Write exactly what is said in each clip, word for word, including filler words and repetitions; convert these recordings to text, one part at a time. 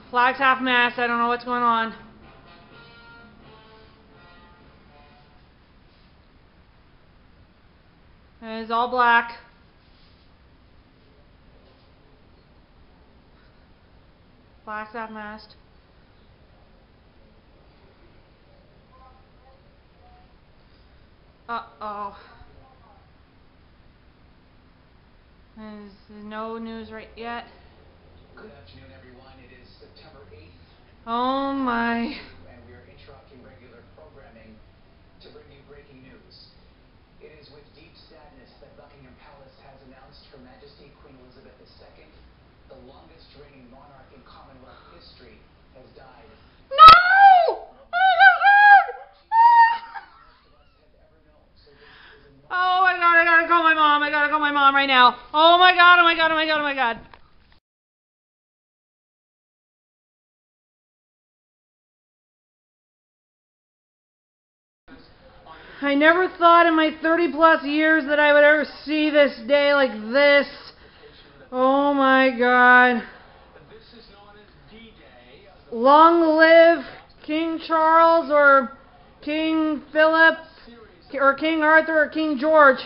Flag's half mast. I don't know what's going on. It is all black. Flag's half mast. Uh oh. There's no news right yet. Good afternoon, everyone. It is September eighth. Oh my. And we are interrupting regular programming to bring you breaking news. It is with deep sadness that Buckingham Palace has announced Her Majesty Queen Elizabeth the Second, the longest reigning monarch in Commonwealth history, has died. No! Oh my god! Oh my god, I gotta call my mom. I gotta call my mom right now. Oh my god, oh my god, oh my god, oh my god. I never thought in my thirty plus years that I would ever see this day like this. Oh my god. Long live King Charles or King Philip or King Arthur or King George.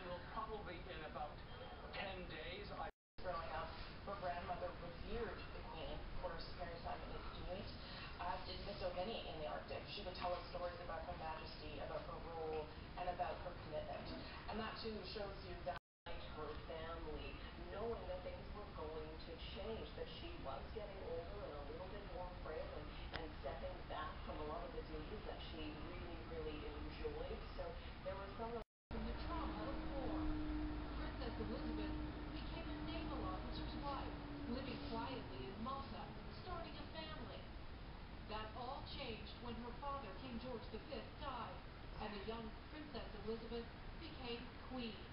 Her grandmother revered the Queen for her maritime exploits, as did so many in the Arctic. She would tell us stories about Her Majesty, about her role, and about her commitment. And that too shows you that her family, knowing that things were going to change, that she was getting older and a little bit more frail and, and stepping back from a lot of the duties that she really, really enjoyed. So there was some of the trauma of war. Princess Elizabeth became a naval officer's wife, living quietly in Malta, starting a family. That all changed when her father, King George the Fifth, died, and the young Princess Elizabeth became queen.